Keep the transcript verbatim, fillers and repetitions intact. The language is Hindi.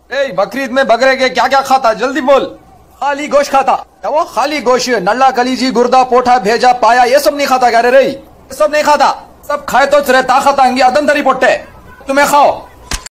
ए बकरीद में बकरे के क्या क्या खाता, जल्दी बोल। खाली गोश्त खाता। क्या वो खाली गोश्त, नल्ला कलीजी गुर्दा पोठा भेजा पाया ये सब नहीं खाता क्या रे? ये सब नहीं खाता। सब खाए तो ताकत आएंगी, अदम तरी पोटे तुम्हें खाओ।